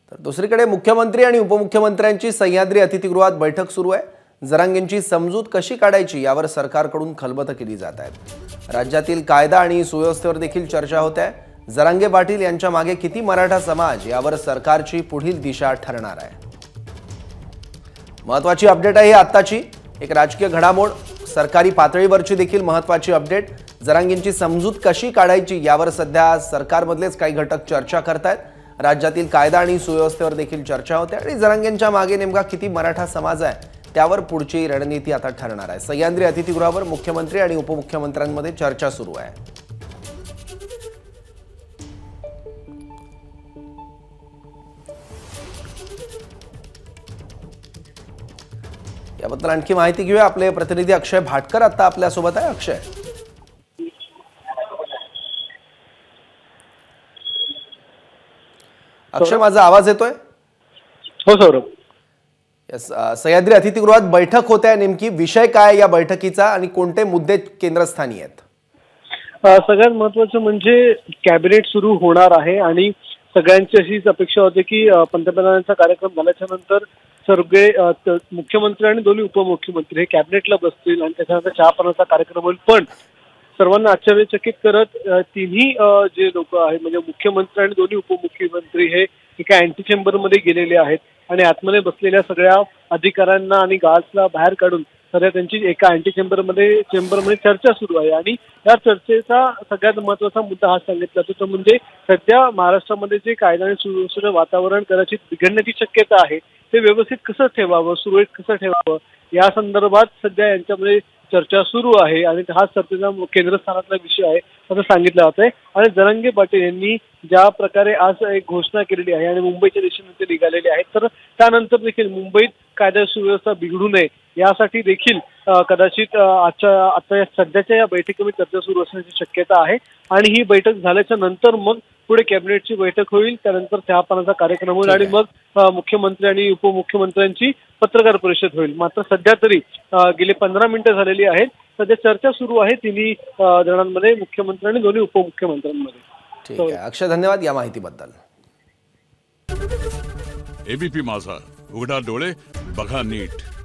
तर दुसरीकडे मुख्यमंत्री आणि उपमुख्यमंत्र्यांची सह्याद्री अतिथीगृहात बैठक सुरू आहे। जरांगेंची समजूत कशी काढायची यावर सरकारकडून खलबतं केली जात आहेत। राज्यातील कायदा आणि सुव्यवस्थेवर देखील चर्चा होते आहे। जरांगे पाटील यांच्या मागे किती मराठा समाज यावर सरकारची पुढील दिशा ठरणार आहे। महत्त्वाची अपडेट आहे आत्ताची एक राजकीय घडामोड, सरकारी पातळीवरची देखील महत्त्वाची अपडेट। जरांगेंची समजूत कशी काढायची यावर सध्या सरकारमधलेच काही घटक चर्चा करतायत। राज्यातील कायदा आणि सुव्यवस्थेवर देखील चर्चा होते आणि जरांगेंच्या मागे नेमका किती मराठा समाज आहे त्यावर पुढची रणनीती आता ठरणार आहे। सह्याद्री अतिथीगृहावर मुख्यमंत्री आणि उपमुख्यमंत्र्यांमध्ये चर्चा सुरू आहे। याबद्दल आणखी माहिती घेऊया। आपले प्रतिनिधी अक्षय भाटकर आता आपल्या सोबत आहे। अक्षय माझा आवाज येतोय? हो सौरभ। यस, सह्याद्री अतिथीगृहात बैठक होते आहे, नेमकी विषय काय या बैठकीचा आणि कोणते मुद्दे केंद्रस्थानी आहेत? सगळ्यात महत्त्वाचं म्हणजे कॅबिनेट सुरू होणार आहे आणि सगळ्यांची अशीच अपेक्षा होती की पंतप्रधानांचा कार्यक्रम झाल्याच्या नंतर सगळे मुख्यमंत्री आणि दोन्ही उपमुख्यमंत्री हे कॅबिनेटला बसतील आणि त्याच्यानंतर चहापानाचा कार्यक्रम होईल। पण सर्वांना आश्चर्यचकित करत तिन्ही जे लोक आहेत म्हणजे मुख्यमंत्री आणि दोन्ही उपमुख्यमंत्री हे एका अँटी चेंबरमध्ये गेलेले आहेत आणि आतमध्ये बसलेल्या सगळ्या अधिकाऱ्यांना आणि गार्ड्सला बाहेर काढून सध्या त्यांची एका अँटी चेंबरमध्ये चर्चा सुरू आहे। आणि या चर्चेचा सगळ्यात महत्त्वाचा मुद्दा हा सांगितला जातो तो म्हणजे सध्या महाराष्ट्रामध्ये जे कायदा आणि सुव्यवस्थेचं वातावरण कदाचित बिघडण्याची शक्यता आहे ते व्यवस्थित कसं ठेवावं, सुरळीत कसं ठेवावं या संदर्भात सध्या यांच्यामध्ये चर्चा सुरू आहे आणि हाच चर्चेचा केंद्रस्थानातला विषय आहे असं सांगितलं जात आहे। आणि जरांगे पाटील यांनी ज्या प्रकारे आज एक घोषणा केलेली आहे आणि मुंबईच्या दिशेने ते निघालेले आहेत तर त्यानंतर देखील मुंबईत कायदा सुव्यवस्था बिघडू नये यासाठी देखील कदाचित आता सध्याच्या या बैठकीमध्ये चर्चा सुरू असण्याची शक्यता आहे। आणि ही बैठक झाल्याच्या नंतर मग पुढे कॅबिनेटची बैठक होईल, त्यानंतर चहापानाचा कार्यक्रम होईल आणि मग मुख्यमंत्री आणि उपमुख्यमंत्र्यांची पत्रकार परिषद होईल। मात्र सध्या तरी गेले 15 मिनिटं झालेली आहेत, सध्या चर्चा सुरू आहे तिन्ही जणांमध्ये, मुख्यमंत्री आणि दोन्ही उपमुख्यमंत्र्यांमध्ये। ठीक आहे अक्षय, धन्यवाद या माहितीबद्दल। एबीपी माझा, उघडा डोळे बघा नीट।